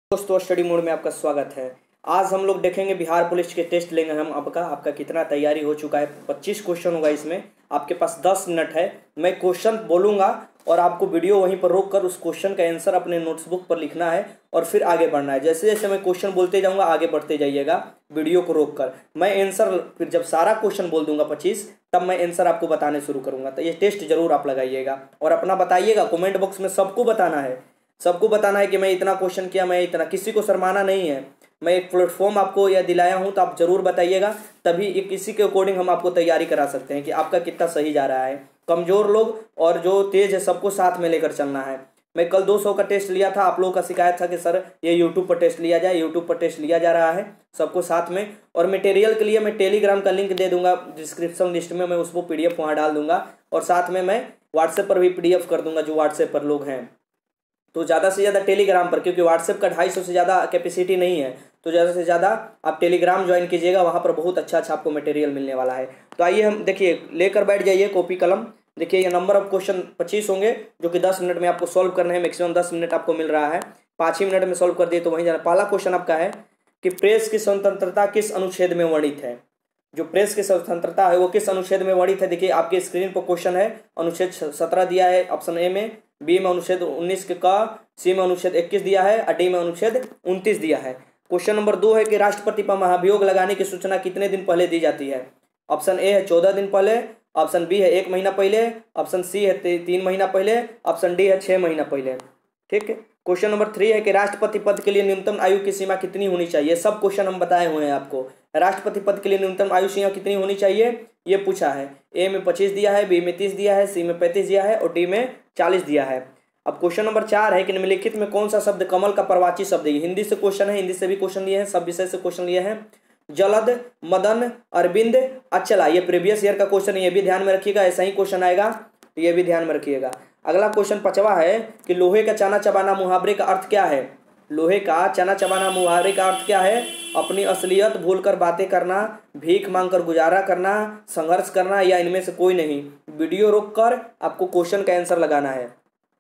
दोस्तों, study mode में आपका स्वागत है। आज हम लोग देखेंगे बिहार पुलिस के टेस्ट लेंगे हम आपका कितना तैयारी हो चुका है। 25 क्वेश्चन होगा इसमें। आपके पास 10 मिनट है। मैं क्वेश्चन बोलूँगा और आपको वीडियो वहीं पर रोक कर उस क्वेश्चन का आंसर अपने नोट्सबुक पर लिखना है और फिर आगे बढ़ना है। जैसे जैसे मैं क्वेश्चन बोलते जाऊँगा आगे बढ़ते जाइएगा वीडियो को रोक कर। मैं आंसर फिर जब सारा क्वेश्चन बोल दूंगा 25, तब मैं आंसर आपको बताने शुरू करूँगा। तो ये टेस्ट जरूर आप लगाइएगा और अपना बताइएगा। कमेंट बॉक्स में सबको बताना है, सबको बताना है कि मैं इतना क्वेश्चन किया, मैं इतना, किसी को शर्माना नहीं है। मैं एक प्लेटफॉर्म आपको यह दिलाया हूं तो आप जरूर बताइएगा, तभी इसी के अकॉर्डिंग हम आपको तैयारी करा सकते हैं कि आपका कितना सही जा रहा है। कमज़ोर लोग और जो तेज़ है सबको साथ में लेकर चलना है। मैं कल 200 का टेस्ट लिया था, आप लोगों का शिकायत था कि सर ये यूट्यूब पर टेस्ट लिया जाए। यूट्यूब पर टेस्ट लिया जा रहा है सबको साथ में। और मटेरियल के लिए मैं टेलीग्राम का लिंक दे दूंगा डिस्क्रिप्शन लिस्ट में, मैं उसको PDF वहाँ डाल दूंगा और साथ में मैं व्हाट्सएप पर भी PDF कर दूंगा जो व्हाट्सएप पर लोग हैं। तो ज़्यादा से ज़्यादा टेलीग्राम पर, क्योंकि व्हाट्सएप का 250 से ज़्यादा कैपेसिटी नहीं है, तो ज़्यादा से ज़्यादा आप टेलीग्राम ज्वाइन कीजिएगा। वहाँ पर बहुत अच्छा आपको मटेरियल मिलने वाला है। तो आइए हम देखिए, लेकर बैठ जाइए कॉपी कलम। देखिए ये नंबर ऑफ क्वेश्चन 25 होंगे जो कि 10 मिनट में आपको सॉल्व करने हैं। मैक्सिमम 10 मिनट आपको मिल रहा है। 5 ही मिनट में सॉल्व कर दिए तो वहीं जाना। पहला क्वेश्चन आपका है कि प्रेस की स्वतंत्रता किस अनुच्छेद में वर्णित है। जो प्रेस की स्वतंत्रता है वो किस अनुच्छेद में वर्णित है। देखिए आपके स्क्रीन पर क्वेश्चन है। अनुच्छेद 17 दिया है ऑप्शन ए में, बी में अनुच्छेद 19 का, सी में अनुच्छेद 21 दिया है और डी में अनुच्छेद 29 दिया है। क्वेश्चन नंबर 2 है कि राष्ट्रपति पर महाभियोग लगाने की सूचना कितने दिन पहले दी जाती है। ऑप्शन ए है 14 दिन पहले, ऑप्शन बी है 1 महीना पहले, ऑप्शन सी है 3 महीना पहले, ऑप्शन डी है 6 महीना पहले। ठीक है। क्वेश्चन नंबर 3 है कि राष्ट्रपति पद के लिए न्यूनतम आयु की सीमा कितनी होनी चाहिए। सब क्वेश्चन हम बताए हुए हैं आपको। राष्ट्रपति पद के लिए न्यूनतम आयु सीमा कितनी होनी चाहिए ये पूछा है। ए में 25 दिया है, बी में 30 दिया है, सी में 35 दिया है और डी में 40 दिया है। अब क्वेश्चन नंबर 4 है कि निम्नलिखित में कौन सा शब्द कमल का प्रवाची शब्द है। हिंदी से क्वेश्चन है, हिंदी से भी क्वेश्चन लिए हैं, सब विषय से क्वेश्चन लिए हैं। जलद, मदन, अरविंद, अचला, ये प्रीवियस ईयर का क्वेश्चन है, ये भी ध्यान में रखिएगा। ऐसा ही क्वेश्चन आएगा तो ये भी ध्यान में रखिएगा। अगला क्वेश्चन 5वां है कि लोहे का चना चबाना मुहावरे का अर्थ क्या है। लोहे का चना चबाना मुहावरे का अर्थ क्या है। अपनी असलियत भूलकर बातें करना, भीख मांगकर गुजारा करना, संघर्ष करना या इनमें से कोई नहीं। वीडियो रोककर आपको क्वेश्चन का आंसर लगाना है,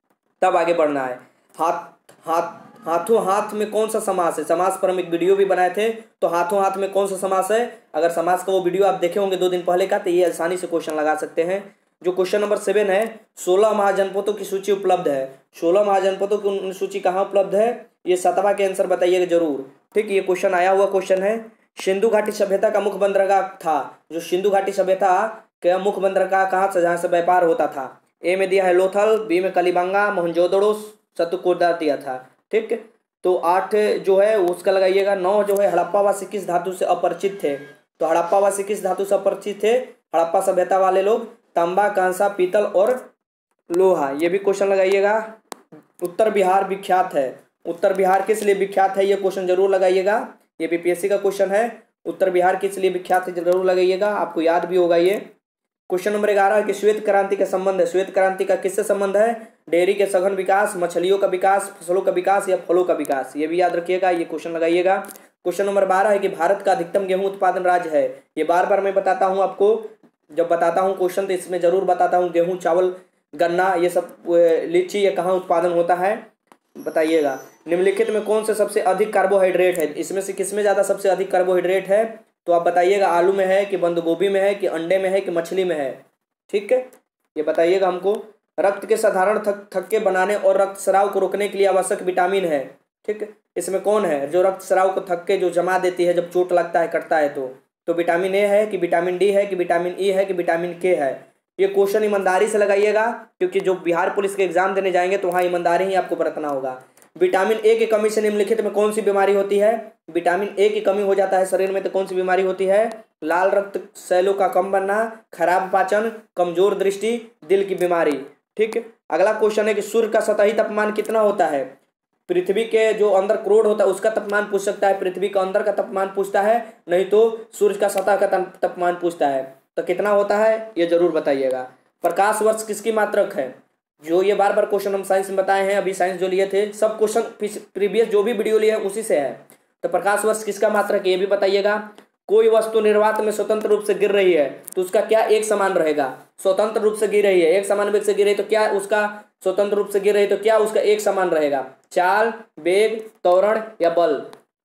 तब आगे बढ़ना है। हाथों हाथ में कौन सा समास है। समास पर हम एक वीडियो भी बनाए थे, तो हाथों हाथ में कौन सा समास है। अगर समास का वो वीडियो आप देखे होंगे 2 दिन पहले का, तो ये आसानी से क्वेश्चन लगा सकते हैं। जो क्वेश्चन नंबर 7 है, 16 महाजनपदों की सूची उपलब्ध है। 16 महाजनपदों की सूची कहाँ उपलब्ध है, ये 7वां के आंसर बताइएगा जरूर। ठीक, ये क्वेश्चन आया हुआ क्वेश्चन है। सिंधु घाटी सभ्यता का मुख्य बंदरगाह था। जो सिंधु घाटी सभ्यता का मुख्य बंदरगाह कहाँ से, जहाँ से व्यापार होता था। ए में दिया है लोथल, बी में कलिबंगा, मोहनजोदड़ो, सतुकोदा दिया था। ठीक, तो 8 जो है उसका लगाइएगा। 9 जो है हड़प्पावासी किस धातु से अपरिचित थे। तो हड़प्पावासी किस धातु से अपरिचित थे। हड़प्पा सभ्यता वाले लोग तांबा, कांसा, पीतल और लोहा। ये भी क्वेश्चन लगाइएगा। उत्तर बिहार विख्यात है। उत्तर बिहार किस लिए विख्यात है, ये क्वेश्चन जरूर लगाइएगा। ये BPSC का क्वेश्चन है। उत्तर बिहार किस लिए विख्यात है जरूर लगाइएगा, आपको याद भी होगा ये। क्वेश्चन नंबर 11 है कि श्वेत क्रांति का संबंध है। श्वेत क्रांति का किससे संबंध है। डेयरी के सघन विकास, मछलियों का विकास, फसलों का विकास या फलों का विकास। ये भी याद रखिएगा, ये क्वेश्चन लगाइएगा। क्वेश्चन नंबर 12 है कि भारत का अधिकतम गेहूं उत्पादन राज्य है। ये बार बार मैं बताता हूं आपको, जब बताता हूं क्वेश्चन तो इसमें जरूर बताता हूं। गेहूं, चावल, गन्ना, ये सब, लीची, ये कहाँ उत्पादन होता है बताइएगा। निम्नलिखित में कौन से सबसे अधिक कार्बोहाइड्रेट है। इसमें से किसमें ज़्यादा सबसे अधिक कार्बोहाइड्रेट है, तो आप बताइएगा। आलू में है कि बंद गोभी में है कि अंडे में है कि मछली में है। ठीक है, ये बताइएगा हमको। रक्त के साधारण थक्के बनाने और रक्तस्राव को रोकने के लिए आवश्यक विटामिन है। ठीक, इसमें कौन है जो रक्तस्राव को थक्के जो जमा देती है जब चोट लगता है, कटता है तो विटामिन ए है कि विटामिन डी है कि विटामिन ई है कि विटामिन के है। ये क्वेश्चन ईमानदारी से लगाइएगा, क्योंकि जो बिहार पुलिस के एग्जाम देने जाएंगे तो वहाँ ईमानदारी ही आपको बरतना होगा। विटामिन ए की कमी से निम्नलिखित में कौन सी बीमारी होती है। विटामिन ए की कमी हो जाता है शरीर में तो कौन सी बीमारी होती है। लाल रक्त सेलों का कम बनना, खराब पाचन, कमजोर दृष्टि, दिल की बीमारी। ठीक, अगला क्वेश्चन है कि सूर्य का सतही तापमान कितना होता है। पृथ्वी के जो अंदर क्रोड होता है उसका तापमान पूछ सकता है, पृथ्वी का अंदर का तापमान पूछता है, नहीं तो सूर्य का सतह का तापमान पूछता है। तो कितना होता है ये जरूर बताइएगा। प्रकाश वर्ष किसकी मात्रक है। जो ये बार बार क्वेश्चन हम साइंस में बताए हैं, अभी साइंस जो लिए थे सब क्वेश्चन प्रीवियस जो भी वीडियो लिए हैं उसी से है। तो प्रकाश वर्ष किसका मात्रक है ये भी बताइएगा। कोई वस्तु निर्वात में स्वतंत्र रूप से गिर रही है तो उसका क्या एक समान रहेगा। स्वतंत्र रूप से गिर रही है, एक समान वेग से गिर रही है, तो क्या उसका स्वतंत्र रूप से गिर रही है तो क्या उसका एक समान रहेगा? चाल, वेग, त्वरण या बल।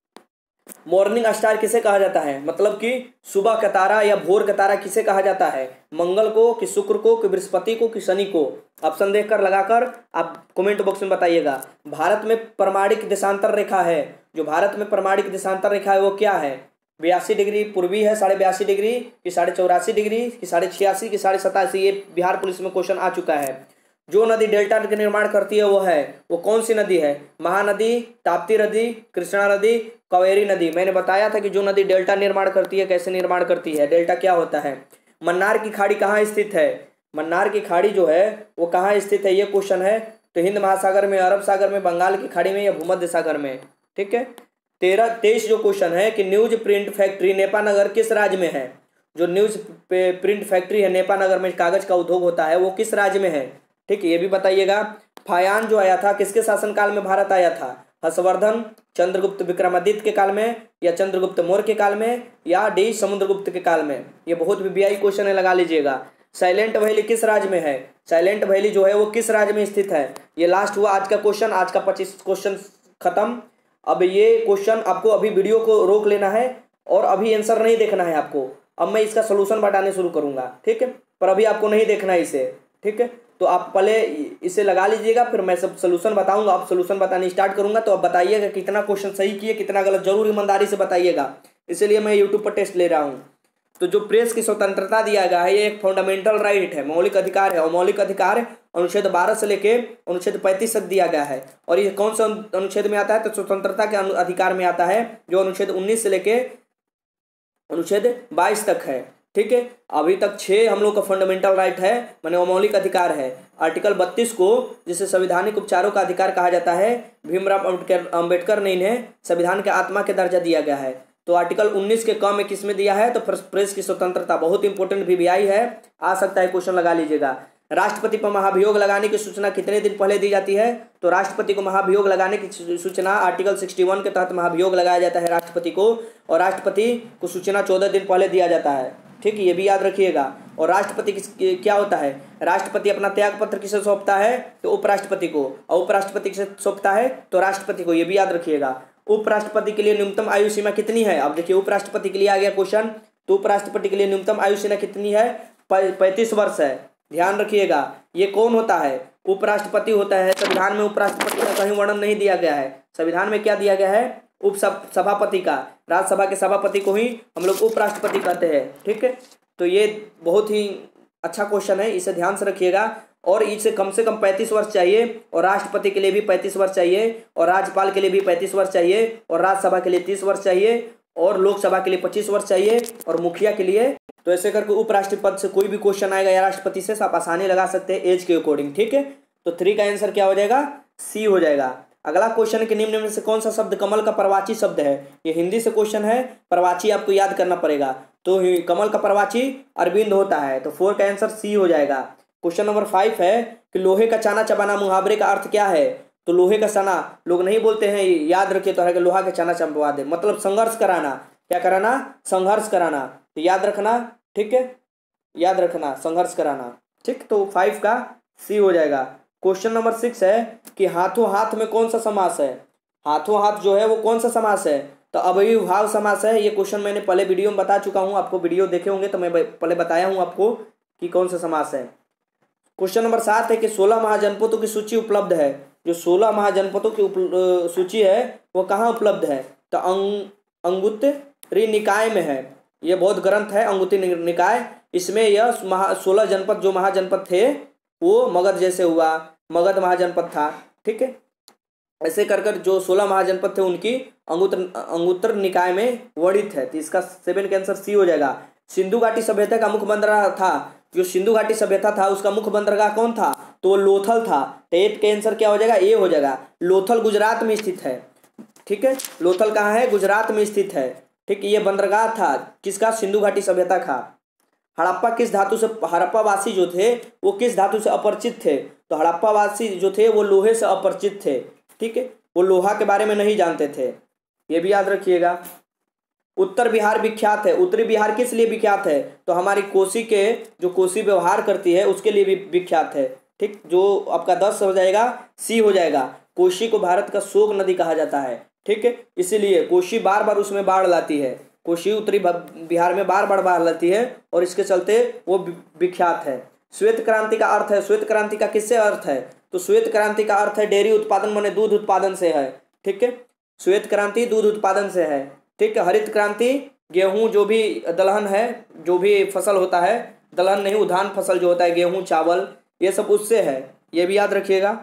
मॉर्निंग स्टार किसे कहा जाता है? मतलब कि सुबह का तारा या भोर का तारा किसे कहा जाता है? मंगल को कि शुक्र को कि बृहस्पति को कि शनि को? ऑप्शन देखकर लगाकर आप कमेंट बॉक्स में बताइएगा। भारत में प्रमाणिक देशांतर रेखा है, जो भारत में प्रमाणिक देशांतर रेखा है वो क्या है? 82 डिग्री पूर्वी है, 82.5 डिग्री कि 84.5 डिग्री कि 86.5 कि 87.5? ये बिहार पुलिस में क्वेश्चन आ चुका है। जो नदी डेल्टा का निर्माण करती है वो कौन सी नदी है? महानदी, ताप्ती नदी, कृष्णा नदी, कावेरी नदी। मैंने बताया था कि जो नदी डेल्टा निर्माण करती है कैसे निर्माण करती है, डेल्टा क्या होता है। मन्नार की खाड़ी कहाँ स्थित है? मन्नार की खाड़ी जो है वो कहाँ स्थित है, ये क्वेश्चन है। तो हिंद महासागर में, अरब सागर में, बंगाल की खाड़ी में या भूमध्य सागर में? ठीक है। 23 जो क्वेश्चन है कि न्यूज प्रिंट फैक्ट्री नेपानगर किस राज्य में है? जो न्यूज प्रिंट फैक्ट्री है नेपानगर में, कागज का उद्योग होता है, वो किस राज्य में है? ठीक है, ये भी बताइएगा। फायान जो आया था किसके शासनकाल में भारत आया था? हर्षवर्धन, चंद्रगुप्त विक्रमादित्य के काल में या चंद्रगुप्त मौर्य के काल में या डी समुद्रगुप्त के काल में? ये बहुत वीवीआई क्वेश्चन है, लगा लीजिएगा। साइलेंट वैली किस राज्य में है? साइलेंट वैली जो है वो किस राज्य में स्थित है? ये लास्ट हुआ आज का क्वेश्चन, आज का 25 क्वेश्चन खत्म। अब ये क्वेश्चन आपको अभी वीडियो को रोक लेना है और अभी आंसर नहीं देखना है आपको। अब मैं इसका सोल्यूशन बताने शुरू करूंगा, ठीक है, पर अभी आपको नहीं देखना है इसे, ठीक है। तो आप पहले इसे लगा लीजिएगा, फिर मैं सब सोल्यूशन बताऊंगा। आप सोल्यूशन बताने स्टार्ट करूंगा तो आप बताइएगा कितना क्वेश्चन सही किए कितना गलत, जरूर ईमानदारी से बताइएगा, इसलिए मैं यूट्यूब पर टेस्ट ले रहा हूँ। तो जो प्रेस की स्वतंत्रता दिया गया है ये एक फंडामेंटल राइट है, मौलिक अधिकार है, और मौलिक अधिकार अनुच्छेद 12 से लेके अनुच्छेद 35 तक दिया गया है। और ये कौन सा अनुच्छेद में आता है? तो स्वतंत्रता के अधिकार में आता है, जो अनुच्छेद 19 से लेके अनुच्छेद 22 तक है, ठीक है। अभी तक 6 हम लोग का फंडामेंटल राइट है, माने मौलिक अधिकार है। आर्टिकल 32 को, जिसे संवैधानिक उपचारों का अधिकार कहा जाता है, भीमराव अंबेडकर ने इन्हें संविधान के आत्मा के दर्जा दिया गया है। तो आर्टिकल 19 के कम में किस में दिया है? तो प्रेस की स्वतंत्रता, बहुत इंपॉर्टेंट वीवीआई है, आ सकता है क्वेश्चन, लगा लीजिएगा। राष्ट्रपति पर महाभियोग लगाने की सूचना कितने दिन पहले दी जाती है? तो राष्ट्रपति को महाभियोग लगाने की सूचना आर्टिकल 61 के तहत महाभियोग लगाया जाता है राष्ट्रपति को, और राष्ट्रपति को सूचना 14 दिन पहले दिया जाता है, ठीक है, ये भी याद रखिएगा। और राष्ट्रपति क्या होता है? राष्ट्रपति अपना त्याग पत्र किसे सौंपता है? तो उपराष्ट्रपति को, और उपराष्ट्रपति किसे सौंपता है? तो राष्ट्रपति को, ये भी याद रखिएगा। उपराष्ट्रपति के लिए न्यूनतम आयु सीमा कितनी है? अब देखिए उपराष्ट्रपति के लिए आ गया क्वेश्चन, तो उपराष्ट्रपति के लिए न्यूनतम आयु सीमा कितनी है? 35 वर्ष है, ध्यान रखिएगा। ये कौन होता है? उपराष्ट्रपति होता है। संविधान में उपराष्ट्रपति का कहीं वर्णन नहीं दिया गया है, संविधान में क्या दिया गया है? सभापति का, राज्यसभा के सभापति को ही हम लोग उपराष्ट्रपति कहते हैं, ठीक है। तो ये बहुत ही अच्छा क्वेश्चन है, इसे ध्यान से रखिएगा। और इसे कम से कम 35 वर्ष चाहिए, और राष्ट्रपति के लिए भी 35 वर्ष चाहिए, और राज्यपाल के लिए भी 35 वर्ष चाहिए, और राज्यसभा के लिए 30 वर्ष चाहिए, और लोकसभा के लिए 25 वर्ष चाहिए, और मुखिया के लिए। तो ऐसे करके उपराष्ट्रपति से कोई भी क्वेश्चन आएगा या राष्ट्रपति से आप आसानी लगा सकते हैं एज के अकॉर्डिंग, ठीक है। तो 3 का आंसर क्या हो जाएगा? सी हो जाएगा। अगला क्वेश्चन के निम्न में से कौन सा शब्द कमल का प्रवाची शब्द है? ये हिंदी से क्वेश्चन है, प्रवाची आपको याद करना पड़ेगा। तो कमल का प्रवाची अरविंद होता है, तो 4 का आंसर सी हो जाएगा। क्वेश्चन नंबर 5 है कि लोहे का चाना चबाना मुहावरे का अर्थ क्या है? तो लोहे का चना लोग नहीं बोलते हैं, याद रखिए, तो है कि लोहा का चना चबवा दे, मतलब संघर्ष कराना। क्या कराना? संघर्ष कराना, तो याद रखना, ठीक है, याद रखना, संघर्ष कराना, ठीक। तो 5 का सी हो जाएगा। क्वेश्चन नंबर 6 है कि हाथों हाथ में कौन सा समास है? हाथों हाथ जो है वो कौन सा समास है? तो अव्ययीभाव समास है। ये क्वेश्चन मैंने पहले वीडियो में बता चुका हूँ, आपको वीडियो देखे होंगे तो मैं पहले बताया हूँ आपको कि कौन सा समास है। क्वेश्चन नंबर 7 है कि 16 महाजनपदों की सूची उपलब्ध है। जो 16 महाजनपदों की सूची है वो कहाँ उपलब्ध है? तो अंगुत्तरी निकाय में है। ये बहुत ग्रंथ है अंगुत्तरी निकाय, इसमें यह 16 जनपद जो महाजनपद थे वो मगध जैसे हुआ, मगध महाजनपद था, ठीक है। ऐसे कर कर जो 16 महाजनपद थे उनकी अंगुत्तर निकाय में वर्णित है। तो इसका 7 का आंसर सी हो जाएगा। सिंधु घाटी सभ्यता का मुख्य बंदरगाह था, जो सिंधु घाटी सभ्यता था उसका मुख्य बंदरगाह कौन था? तो वो लोथल था। तो 8 का आंसर क्या हो जाएगा? ए हो जाएगा। लोथल गुजरात में स्थित है, ठीक है। लोथल कहाँ है? गुजरात में स्थित है, ठीक। ये बंदरगाह था किसका? सिंधु घाटी सभ्यता का। हड़प्पा किस धातु से, हड़प्पावासी जो थे वो किस धातु से अपरिचित थे? तो हड़प्पावासी जो थे वो लोहे से अपरिचित थे, ठीक है, वो लोहा के बारे में नहीं जानते थे, ये भी याद रखिएगा। उत्तर बिहार विख्यात है। उत्तरी बिहार किस लिए विख्यात है? तो हमारी कोसी के जो कोसी व्यवहार करती है उसके लिए भी विख्यात है। ठीक, जो आपका 10 हो जाएगा, सी हो जाएगा। कोसी को भारत का शोक नदी कहा जाता है। ठीक है, इसीलिए कोसी बार बार उसमें बाढ़ लाती है। कोसी उत्तरी बिहार में बार बार बाढ़ लाती है और इसके चलते वो विख्यात है। श्वेत क्रांति का अर्थ है, श्वेत क्रांति का किससे अर्थ है? तो श्वेत क्रांति का अर्थ है डेयरी उत्पादन माने दूध उत्पादन से है। ठीक है, श्वेत क्रांति दूध उत्पादन से है। ठीक है, हरित क्रांति गेहूं जो भी दलहन है, जो भी फसल होता है, दलहन नहीं उद्यान फसल जो होता है गेहूं चावल ये सब उससे है, ये भी याद रखिएगा।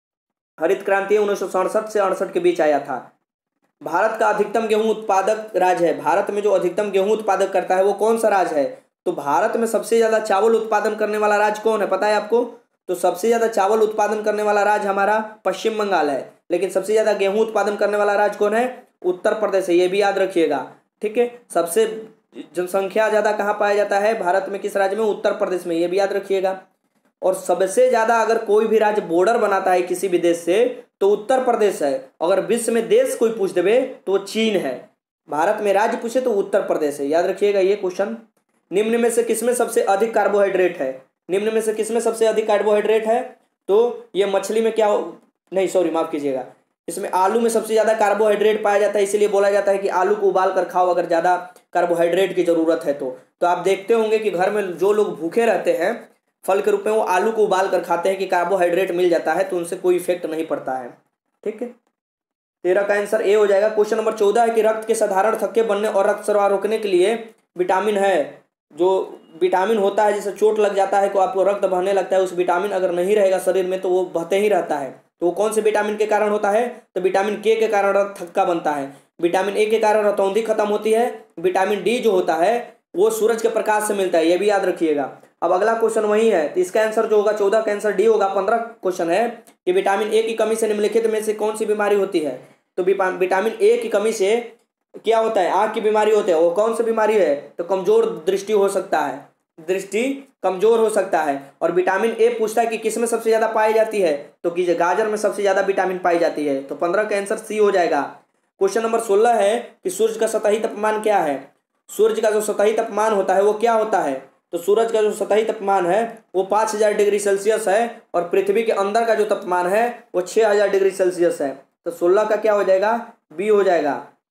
हरित क्रांति 1967 से 68 के बीच आया था। भारत का अधिकतम गेहूं उत्पादक राज्य है। भारत में जो अधिकतम गेहूं उत्पादक करता है वो कौन सा राज्य है? तो भारत में सबसे ज्यादा चावल उत्पादन करने वाला राज्य कौन है, पता है आपको? तो सबसे ज्यादा चावल उत्पादन करने वाला राज्य हमारा पश्चिम बंगाल है। लेकिन सबसे ज्यादा गेहूं उत्पादन करने वाला राज्य कौन है? उत्तर प्रदेश है, ये भी याद रखिएगा। ठीक है, सबसे जनसंख्या ज्यादा कहाँ पाया जाता है भारत में, किस राज्य में? उत्तर प्रदेश में, ये भी याद रखिएगा। और सबसे ज्यादा अगर कोई भी राज्य बॉर्डर बनाता है किसी भी देश से तो उत्तर प्रदेश है। अगर विश्व में देश कोई पूछ देवे तो वो चीन है। भारत में राज्य पूछे तो उत्तर प्रदेश है, याद रखिएगा ये क्वेश्चन। निम्न में से किसमें सबसे अधिक कार्बोहाइड्रेट है? निम्न में से किसमें सबसे अधिक कार्बोहाइड्रेट है? तो ये मछली में क्या नहीं, सॉरी माफ कीजिएगा, इसमें आलू में सबसे ज्यादा कार्बोहाइड्रेट पाया जाता है। इसीलिए बोला जाता है कि आलू को उबाल कर खाओ अगर ज्यादा कार्बोहाइड्रेट की जरूरत है तो आप देखते होंगे कि घर में जो लोग भूखे रहते हैं फल के रूप में वो आलू को उबाल कर खाते हैं कि कार्बोहाइड्रेट मिल जाता है, तो उनसे कोई इफेक्ट नहीं पड़ता है। ठीक है, 13 का आंसर ए हो जाएगा। क्वेश्चन नंबर 14 है कि रक्त के साधारण थक्के बनने और रक्त स्राव रोकने के लिए विटामिन है, जो विटामिन होता है जैसे चोट लग जाता है तो आपको रक्त बहने लगता है, उस विटामिन अगर नहीं रहेगा शरीर में तो वो बहते ही रहता है। तो वो कौन से विटामिन के कारण होता है? तो विटामिन के कारण रक्त थक्का बनता है। विटामिन ए के कारण रतौंधी खत्म होती है। विटामिन डी जो होता है वो सूरज के प्रकाश से मिलता है, ये भी याद रखिएगा। अब अगला क्वेश्चन वही है, तो इसका आंसर जो होगा 14 का आंसर डी होगा। 15 क्वेश्चन है कि विटामिन ए की कमी से निम्नलिखित में से कौन सी बीमारी होती है? तो विटामिन ए की कमी से क्या होता है? आंख की बीमारी होती है। वो कौन सी बीमारी है? तो कमजोर दृष्टि हो सकता है, दृष्टि कमजोर हो सकता है। और विटामिन ए पूछता है कि किस में सबसे ज्यादा पाई जाती है? तो कि गाजर में सबसे ज्यादा विटामिन पाई जाती है। तो 15 का आंसर सी हो जाएगा। क्वेश्चन नंबर 16 है कि सूर्य का सतही तापमान क्या है? सूर्य का जो सतही तापमान होता है वो क्या होता है? तो सूरज का जो सतही तापमान है वो 5000 डिग्री सेल्सियस है और पृथ्वी के अंदर का जो तापमान है वो 6000 डिग्री सेल्सियस है। तो 16 का क्या हो जाएगा? बी हो जाएगा।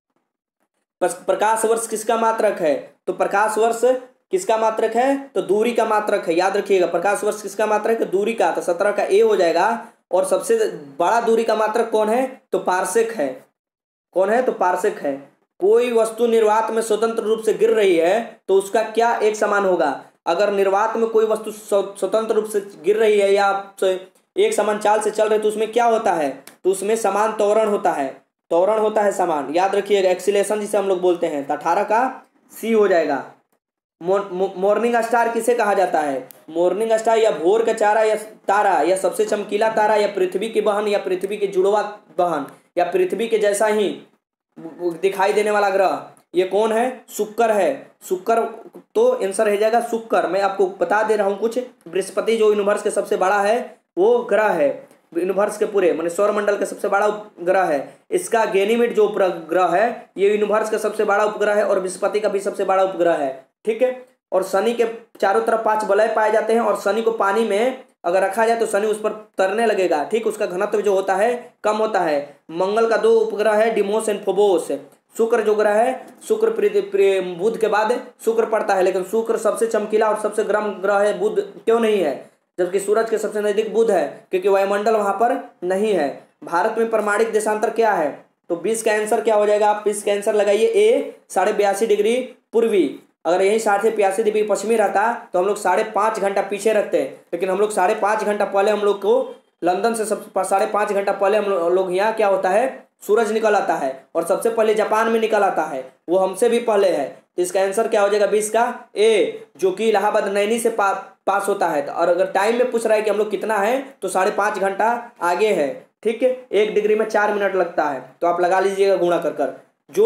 प्रकाश वर्ष किसका मात्रक है? तो प्रकाश वर्ष किसका मात्रक है? तो दूरी का मात्रक है, याद रखिएगा। प्रकाश वर्ष किसका मात्रक है? दूरी का। तो 17 का ए हो जाएगा। और सबसे बड़ा दूरी का मात्रक कौन है? तो पारसेक है। कौन है? तो पारसेक है। कोई वस्तु निर्वात में स्वतंत्र रूप से गिर रही है तो उसका क्या एक समान होगा? अगर निर्वात में कोई वस्तु स्वतंत्र रूप से गिर रही है या एक समान चाल से चल रही है तो उसमें क्या होता है? तो उसमें समान त्वरण होता है, त्वरण होता है समान, याद रखिएगा। एक्सीलरेशन जिसे हम लोग बोलते हैं। तो 18 का सी हो जाएगा। मॉर्निंग स्टार किसे कहा जाता है? मॉर्निंग स्टार या भोर का चारा या तारा या सबसे चमकीला तारा या पृथ्वी की बहन या पृथ्वी के जुड़वा बहन या पृथ्वी के जैसा ही दिखाई देने वाला ग्रह, ये कौन है? शुक्र है। शुक्र तो आंसर हो जाएगा शुक्र। मैं आपको बता दे रहा हूँ कुछ। बृहस्पति जो यूनिवर्स के सबसे बड़ा है वो ग्रह है, यूनिवर्स के पूरे माने सौरमंडल का सबसे बड़ा उपग्रह है। इसका गैनीमेड जो उपग्रह है ये यूनिवर्स का सबसे बड़ा उपग्रह है और बृहस्पति का भी सबसे बड़ा उपग्रह है। ठीक है, और शनि के चारों तरफ 5 वलय पाए जाते हैं और शनि को पानी में अगर रखा जाए तो शनि उस पर तैरने लगेगा। ठीक, उसका घनत्व जो होता है कम होता है। मंगल का 2 उपग्रह है, डिमोस एंड फोबोस। शुक्र जो ग्रह है, शुक्र बुध के बाद शुक्र पड़ता है, लेकिन शुक्र सबसे चमकीला और सबसे गर्म ग्रह है। बुध क्यों नहीं है? जबकि सूरज के सबसे नजदीक बुध है, क्योंकि वायुमंडल वहां पर नहीं है। भारत में परमाणिक देशांतर क्या है? तो 20 का आंसर क्या हो जाएगा? आप 20 का आंसर लगाइए ए 82.5 डिग्री पूर्वी। अगर यही 82 डिग्री पश्चिमी रहता तो हम लोग 5.5 घंटा पीछे रखते, लेकिन हम लोग 5.5 घंटा पहले हम लोग को लंदन से 5.5 घंटा पहले हम लोग यहाँ क्या होता है? सूरज निकल आता है और सबसे पहले जापान में निकल आता है, वो हमसे भी पहले है। तो इसका आंसर क्या हो जाएगा? 20 का ए, जो कि इलाहाबाद नैनी से पास होता है। और अगर टाइम में पूछ रहा है कि हम लोग कितना है तो 5.5 घंटा आगे है। ठीक है, 1 डिग्री में 4 मिनट लगता है, तो आप लगा लीजिएगा गुणा कर।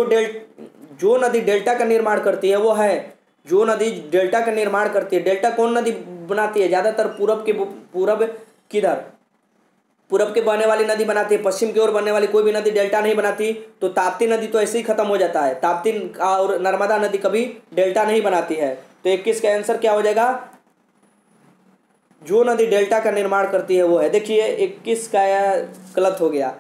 जो नदी डेल्टा का निर्माण करती है वो है, जो नदी डेल्टा का निर्माण करती है, डेल्टा कौन नदी बनाती है? ज्यादातर पूरब किधर? पूरब के बहने वाली नदी बनाती है, पश्चिम की ओर बहने वाली कोई भी नदी डेल्टा नहीं बनाती। तो ताप्ती नदी तो ऐसे ही खत्म हो जाता है, ताप्ती और नर्मदा नदी कभी डेल्टा नहीं बनाती है। तो 21 का आंसर क्या हो जाएगा, जो नदी डेल्टा का निर्माण करती है वो है। देखिए 21 का गलत हो गया,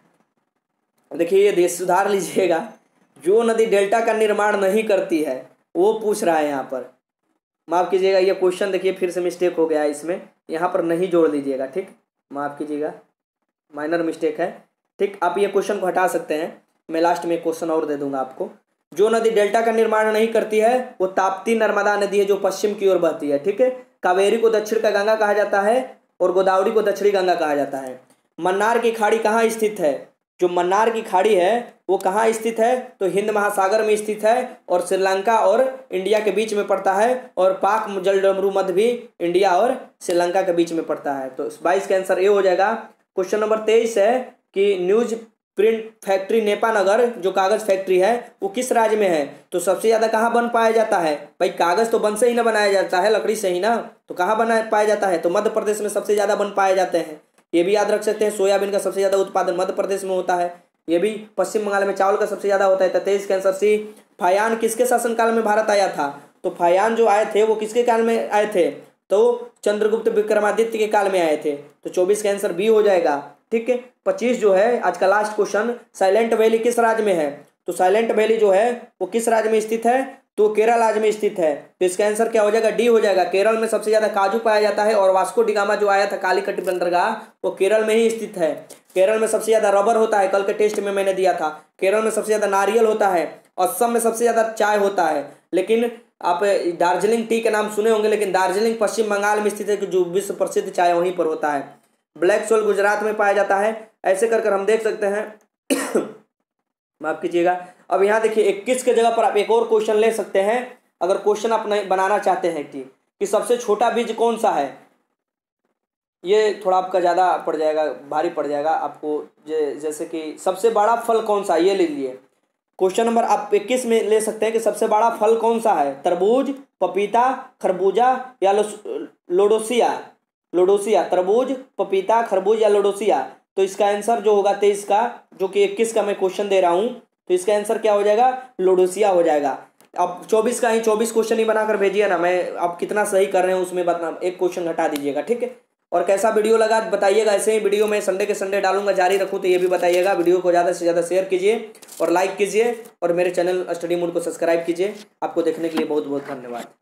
देखिए ये देश सुधार लीजिएगा, जो नदी डेल्टा का निर्माण नहीं करती है वो पूछ रहा है यहाँ पर, माफ़ कीजिएगा ये क्वेश्चन देखिए फिर से मिस्टेक हो गया है इसमें, यहाँ पर नहीं जोड़ दीजिएगा, ठीक, माफ़ कीजिएगा माइनर मिस्टेक है, ठीक। आप ये क्वेश्चन को हटा सकते हैं, मैं लास्ट में एक क्वेश्चन और दे दूंगा आपको। जो नदी डेल्टा का निर्माण नहीं करती है वो ताप्ती नर्मदा नदी है जो पश्चिम की ओर बहती है, ठीक है। कावेरी को दक्षिण का गंगा कहा जाता है और गोदावरी को दक्षिणी गंगा कहा जाता है। मन्नार की खाड़ी कहाँ स्थित है, जो मन्नार की खाड़ी है वो कहाँ स्थित है, तो हिंद महासागर में स्थित है और श्रीलंका और इंडिया के बीच में पड़ता है, और पाक जलडमरू मध्य भी इंडिया और श्रीलंका के बीच में पड़ता है। तो 22 का आंसर ए हो जाएगा। क्वेश्चन नंबर 23 है कि न्यूज प्रिंट फैक्ट्री नेपानगर जो कागज फैक्ट्री है वो किस राज्य में है, तो सबसे ज़्यादा कहाँ बन पाया जाता है, भाई कागज तो बन से ही ना बनाया जाता है, लकड़ी से ही ना, तो कहाँ बना पाया जाता है, तो मध्य प्रदेश में सबसे ज़्यादा बन पाए जाते हैं, ये भी याद रख सकते हैं। सोयाबीन का सबसे ज़्यादा उत्पादन मध्य प्रदेश में होता है, ये भी। पश्चिम बंगाल में चावल का सबसे ज़्यादा होता है। 23 का आंसर सी। फायान किसके शासनकाल में भारत आया था, तो फायान जो आए थे वो किसके काल में आए थे, तो चंद्रगुप्त विक्रमादित्य के काल में आए थे। तो 24 का आंसर बी हो जाएगा, ठीक है। 25 जो है आज का लास्ट क्वेश्चन, साइलेंट वैली किस राज्य में है, तो साइलेंट वैली जो है वो किस राज्य में स्थित है, तो केरल राज्य में स्थित है। तो इसका आंसर क्या हो जाएगा, डी हो जाएगा। केरल में सबसे ज्यादा काजू पाया जाता है और वास्को डिगामा जो आया था कालीकट बंदरगाह वो केरल में ही स्थित है। केरल में सबसे ज्यादा रबर होता है, कल के टेस्ट में मैंने दिया था। केरल में सबसे ज्यादा नारियल होता है, असम में सबसे ज्यादा चाय होता है। लेकिन आप दार्जिलिंग टी के नाम सुने होंगे, लेकिन दार्जिलिंग पश्चिम बंगाल में स्थित है कि जो विश्व प्रसिद्ध चाय वहीं पर होता है। ब्लैक सोल गुजरात में पाया जाता है। ऐसे कर कर हम देख सकते हैं माफ कीजिएगा। अब यहाँ देखिए 21 के जगह पर आप एक और क्वेश्चन ले सकते हैं, अगर क्वेश्चन आप बनाना चाहते हैं कि सबसे छोटा बीज कौन सा है। ये थोड़ा आपका ज़्यादा पड़ जाएगा, भारी पड़ जाएगा आपको, जैसे कि सबसे बड़ा फल कौन सा, ये ले लीजिए। क्वेश्चन नंबर आप 21 में ले सकते हैं कि सबसे बड़ा फल कौन सा है, तरबूज, पपीता, खरबूजा या लोडोसिया। तरबूज, पपीता, खरबूज या लोडोसिया। तो इसका आंसर जो होगा 23 का, जो कि 21 का मैं क्वेश्चन दे रहा हूँ, तो इसका आंसर क्या हो जाएगा, लोडोसिया हो जाएगा। अब 24 का ही 24 क्वेश्चन ही बनाकर भेजिए ना, मैं आप कितना सही कर रहे हैं उसमें बता, एक क्वेश्चन घटा दीजिएगा, ठीक है। और कैसा वीडियो लगा बताइएगा, ऐसे ही वीडियो मैं संडे के संडे डालूंगा, जारी रखूँ तो ये भी बताइएगा। वीडियो को ज़्यादा से ज़्यादा शेयर कीजिए और लाइक कीजिए और मेरे चैनल स्टडी मूड को सब्सक्राइब कीजिए। आपको देखने के लिए बहुत बहुत धन्यवाद।